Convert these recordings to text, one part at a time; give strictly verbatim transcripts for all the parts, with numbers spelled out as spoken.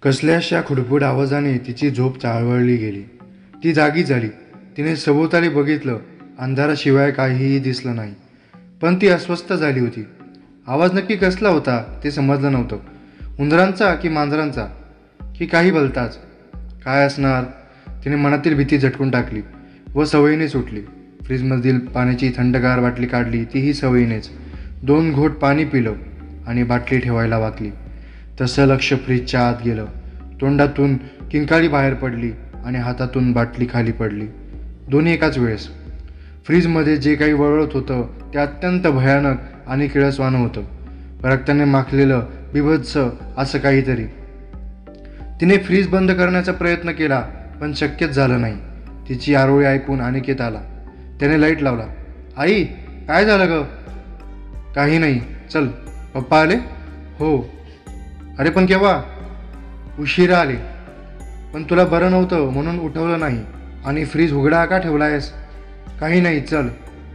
कसल्याशा खुडपुड आवाजाने तिची झोप चाळवळली गेली. ती जागी झाली. तिने सभोवताली बघितलं. अंधाराशिवाय काहीही दिसलं नाही. पण ती अस्वस्थ झाली होती. आवाज नक्की कसला होता ते समजलं नव्हतं. उंदरांचा की मांजरांचा की काही भलताच? काय असणार? तिने मनातील भीती झटकून टाकली व सवयीने सुटली. फ्रीजमधील पाण्याची थंडगार बाटली काढली, तीही सवयीनेच. दोन घोट पाणी पिलं आणि बाटली ठेवायला वाकली. तसं लक्ष फ्रीजच्या आत गेलं. तोंडातून किंकाळी बाहेर पडली आणि हातातून बाटली खाली पडली. दोन्ही एकाच वेळेस. फ्रीजमध्ये जे काही वळवत होतं ते अत्यंत भयानक आणि किळसवाणं होतं. रक्ताने माखलेलं, बिभत्स असं काहीतरी. तिने फ्रीज बंद करण्याचा प्रयत्न केला पण शक्यच झालं नाही. तिची आरोळी ऐकून अनिकेत आला. त्याने लाईट लावला. आई, काय झालं ग? काही नाही. चल. पप्पा आले? हो. अरे पण केव्हा? उशिरा आले. पण तुला बरं नव्हतं म्हणून उठवलं नाही. आणि फ्रीज उघडा का ठेवला आहेस? काही नाही, चल.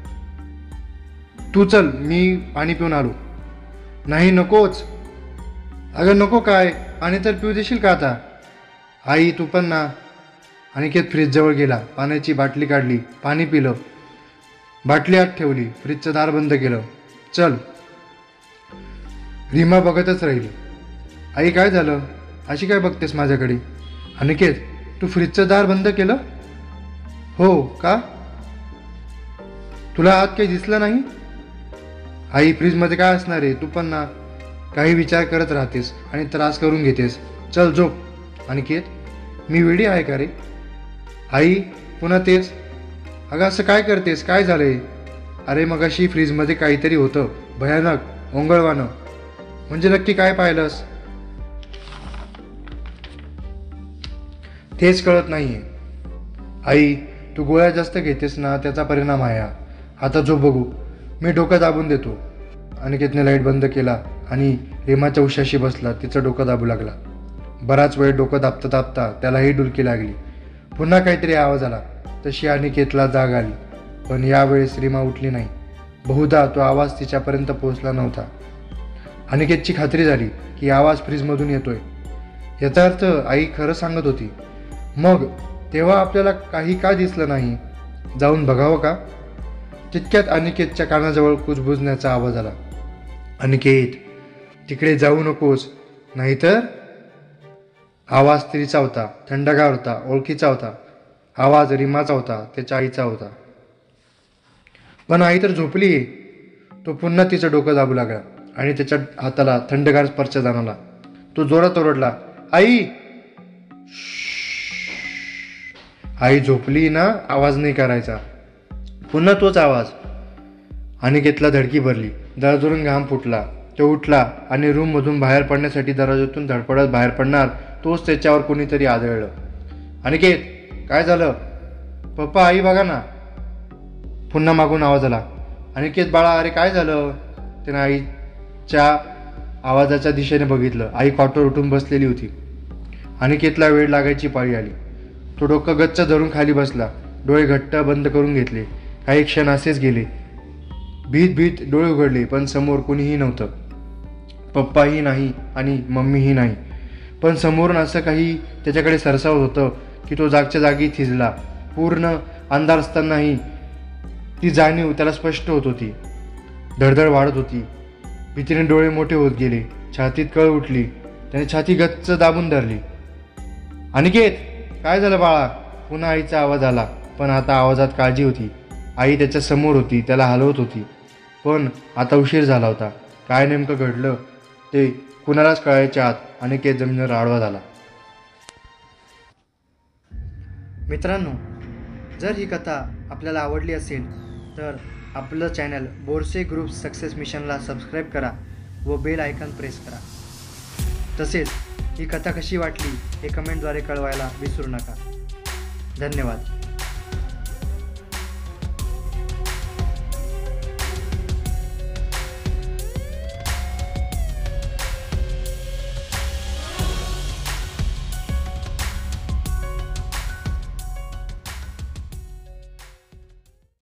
तू चल, मी पाणी पिऊन आलो. नाही, नकोच. अगं नको काय, पाणी तर पिऊ देशील का आता? आई तू पण ना. अनिकेत फ्रीजजवळ गेला. पाण्याची बाटली काढली, पाणी पिलं, बाटली आत ठेवली, फ्रीजचं दार बंद केलं. चल. रीमा बघतच राहिली. आई काय झालं? अशी काय बघतेस माझ्याकडे? अनिकेत, तू फ्रीजचं दार बंद केलं? हो का? तुला आत काही दिसलं नाही? आई फ्रीजमध्ये काय असणार आहे? तू पण ना काही विचार करत राहतेस आणि त्रास करून घेतेस. चल झोप. अनिकेत, मी वेडी आहे का रे? आई पुन्हा तेच. अगं असं काय करतेस? काय झालंय? अरे मगाशी फ्रीजमध्ये काहीतरी होतं, भयानक, ओंगळवाणं. म्हणजे नक्की काय पाहिलंस? तेच कळत नाहीये. आई तू गोळ्या जास्त घेतेस ना, त्याचा परिणाम आहे हा. आता झोप बघू. मी डोकं दाबून देतो. अनिकेतने लाईट बंद केला आणि रीमाच्या उशाशी बसला. तिचं डोकं दाबू लागला. बराच वेळ डोकं दाबता दाबता त्यालाही डुलकी लागली. पुन्हा काहीतरी आवाज आला. तशी अनिकेतला जाग आली. पण यावेळेस रीमा उठली नाही. बहुधा तो आवाज तिच्यापर्यंत पोहोचला नव्हता. अनिकेतची खात्री झाली की आवाज फ्रीजमधून येतोय. याचा अर्थ आई खरं सांगत होती. मग तेव्हा आपल्याला काही का दिसलं नाही? जाऊन बघावं का? तितक्यात अनिकेतच्या कानाजवळ कुजबुजण्याचा आवाज आला. अनिकेत, तिकडे जाऊ नकोस, नाहीतर. आवाज स्त्रीचा होता, थंडगार होता, ओळखीचा होता. आवाज रीमाचा होता, त्याच्या आईचा होता. पण आई तर झोपली. तो पुन्हा तिचं डोकं दाबू लागला आणि त्याच्या हाताला थंडगार स्पर्श जाणवला. तो जोरात ओरडला, आई. आई झोपली ना, आवाज नाही करायचा. पुन्हा तोच आवाज. अनिकेतला धडकी भरली. दरदरून घाम फुटला. तो उठला आणि रूममधून बाहेर पडण्यासाठी दरवाजातून धडपडत बाहेर पडणार तोच त्याच्यावर कोणीतरी आदळलं. अनिकेत, काय झालं? पप्पा, आई बघा ना. पुन्हा मागून आवाज आला. अनिकेत बाळा, अरे काय झालं? त्याने आईच्या आवाजाच्या दिशेने बघितलं. आई कॉटवर उठून बसलेली होती. अनिकेतला वेळ लागायची पाळी आली. तो डोकं गच्च धरून खाली बसला. डोळे घट्ट बंद करून घेतले. काही क्षण असेच गेले. भीत भीत डोळे उघडले पण समोर कोणीही नव्हतं. पप्पाही नाही आणि मम्मीही नाही. पण समोरून असं काही त्याच्याकडे सरसावत होतं की तो जागच्या जागी थिजला. पूर्ण अंधार असतानाही ती जाणीव त्याला स्पष्ट होत होती. धडधड वाढत होती. भीतीने डोळे मोठे होत गेले. छातीत कळ उठली. त्याने छाती गच्च दाबून धरली. अनिकेत, काय झालं बाळा? पुन्हा आईचा आवाज आला. पण आता आवाजात काळजी होती. आई त्याच्या समोर होती, त्याला हलवत होती. पण आता उशीर झाला होता. काय नेमकं घडलं ते कुणालाच कळायच्या आत अनिकेत जमिनीवर आडवा झाला. मित्रांनो, जर ही कथा आपल्याला आवडली असेल तर आपलं चॅनल बोरसे ग्रुप सक्सेस मिशनला सबस्क्राईब करा व बेल आयकॉन प्रेस करा. तसेच ही कथा कशी वाटली हे कमेंटद्वारे कळवायला विसरू नका. धन्यवाद.